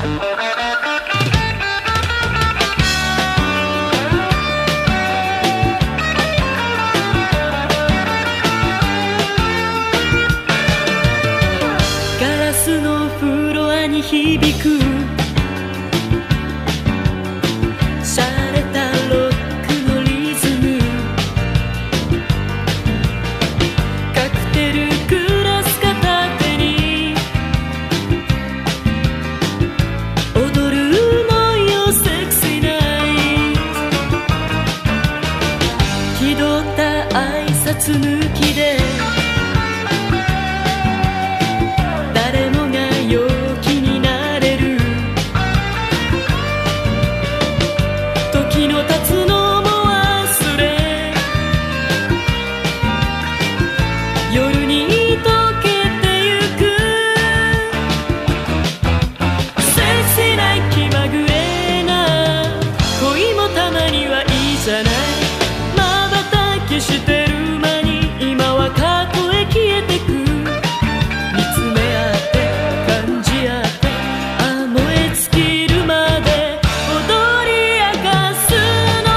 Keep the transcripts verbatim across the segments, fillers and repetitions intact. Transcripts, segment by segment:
響く洒落たロックのリズム、カクテルグラス片手に踊るのよセクシーナイト、気取った挨拶抜きで誰もが陽気になれる、時の経つのも忘れ夜に溶けてゆく、セクシーな気まぐれな恋もたまにはいいじゃない、瞬きしてる間に今は過去へ消えてく、見つめ合って感じ合ってあ燃え尽きるまで踊り明かすの、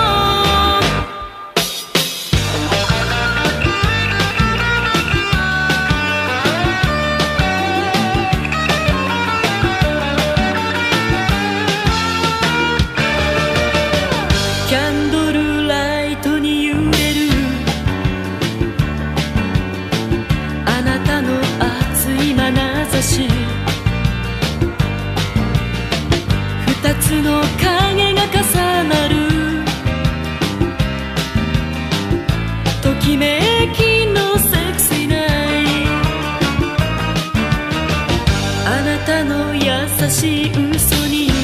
キャンドルライトに揺れるあなたの熱い眼差し、二つの影が重なるときめきのセクシーナイト、あなたの優しい嘘に